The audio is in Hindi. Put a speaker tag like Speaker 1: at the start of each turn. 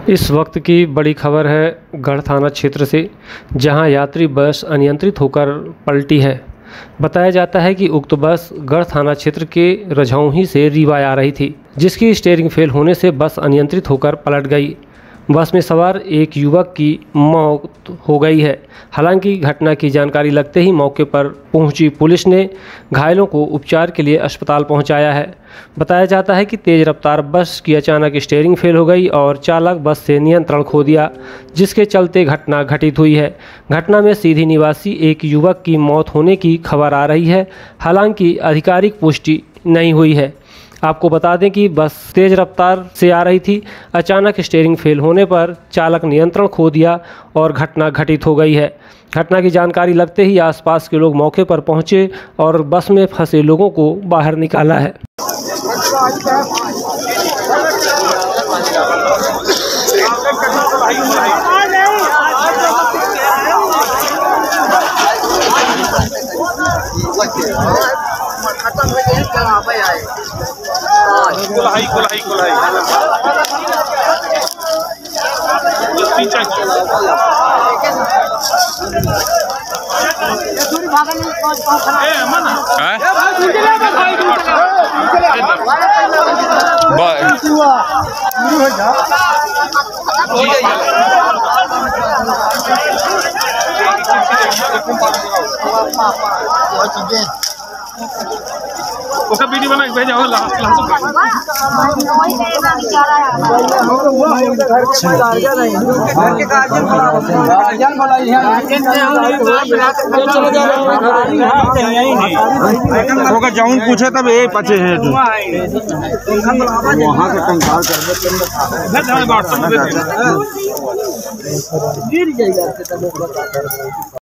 Speaker 1: इस वक्त की बड़ी खबर है गढ़ थाना क्षेत्र से, जहां यात्री बस अनियंत्रित होकर पलटी है। बताया जाता है कि उक्त बस गढ़ थाना क्षेत्र के रजौही से रीवा आ रही थी, जिसकी स्टीयरिंग फेल होने से बस अनियंत्रित होकर पलट गई। बस में सवार एक युवक की मौत हो गई है। हालांकि घटना की जानकारी लगते ही मौके पर पहुंची पुलिस ने घायलों को उपचार के लिए अस्पताल पहुंचाया है। बताया जाता है कि तेज़ रफ्तार बस की अचानक स्टीयरिंग फेल हो गई और चालक बस से नियंत्रण खो दिया, जिसके चलते घटना घटित हुई है। घटना में सीधी निवासी एक युवक की मौत होने की खबर आ रही है। हालांकि आधिकारिक पुष्टि नहीं हुई है। आपको बता दें कि बस तेज़ रफ्तार से आ रही थी। अचानक स्टीयरिंग फेल होने पर चालक नियंत्रण खो दिया और घटना घटित हो गई है। घटना की जानकारी लगते ही आसपास के लोग मौके पर पहुंचे और बस में फंसे लोगों को बाहर निकाला है।
Speaker 2: उसका वीडियो बना के भेजा हो होगा जाऊन पूछे तब ये पचे हैं वहाँ के कंकाल कर